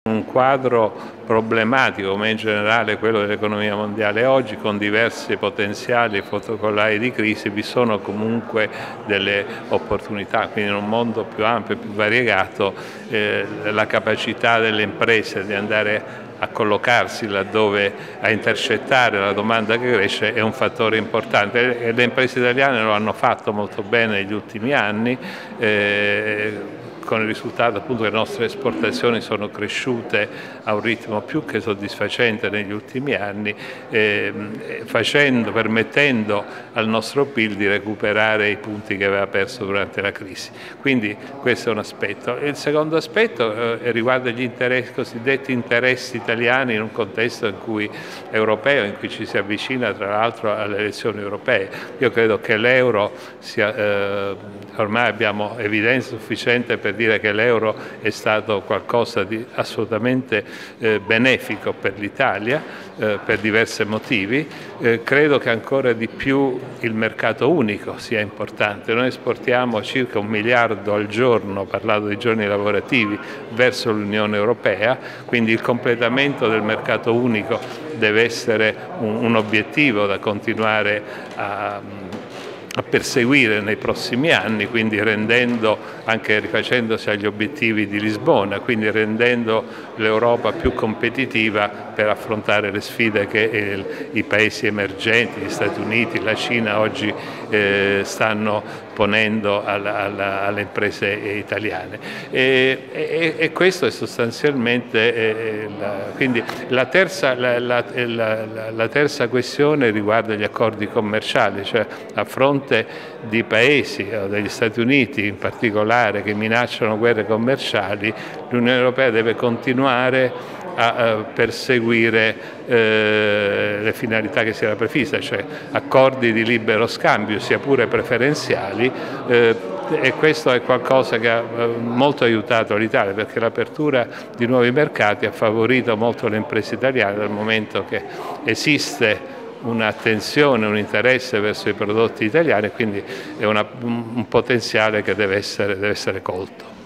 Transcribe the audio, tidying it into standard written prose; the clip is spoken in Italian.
Un quadro problematico come in generale quello dell'economia mondiale oggi, con diversi potenziali focolai di crisi, vi sono comunque delle opportunità, quindi in un mondo più ampio e più variegato la capacità delle imprese di andare a collocarsi laddove, a intercettare la domanda che cresce è un fattore importante e le imprese italiane lo hanno fatto molto bene negli ultimi anni, con il risultato appunto che le nostre esportazioni sono cresciute a un ritmo più che soddisfacente negli ultimi anni, permettendo al nostro PIL di recuperare i punti che aveva perso durante la crisi. Quindi questo è un aspetto. Il secondo aspetto riguarda gli cosiddetti interessi italiani in un contesto europeo in cui ci si avvicina tra l'altro alle elezioni europee. Io credo che l'euro sia, ormai abbiamo evidenza sufficiente per dire che l'euro è stato qualcosa di assolutamente benefico per l'Italia per diversi motivi. Credo che ancora di più il mercato unico sia importante. Noi esportiamo circa 1 miliardo al giorno, parlando di giorni lavorativi, verso l'Unione Europea, quindi il completamento del mercato unico deve essere un obiettivo da continuare a perseguire nei prossimi anni, quindi anche rifacendosi agli obiettivi di Lisbona, quindi rendendo l'Europa più competitiva per affrontare le sfide che i paesi emergenti, gli Stati Uniti, la Cina oggi stanno ponendo alle imprese italiane. E questo è sostanzialmente quindi la terza questione riguarda gli accordi commerciali, cioè a fronte di paesi, degli Stati Uniti in particolare, che minacciano guerre commerciali, l'Unione Europea deve continuare a perseguire le finalità che si era prefissa, cioè accordi di libero scambio, sia pure preferenziali, e questo è qualcosa che ha molto aiutato l'Italia, perché l'apertura di nuovi mercati ha favorito molto le imprese italiane, dal momento che esiste un'attenzione, un interesse verso i prodotti italiani, quindi è un potenziale che deve essere colto.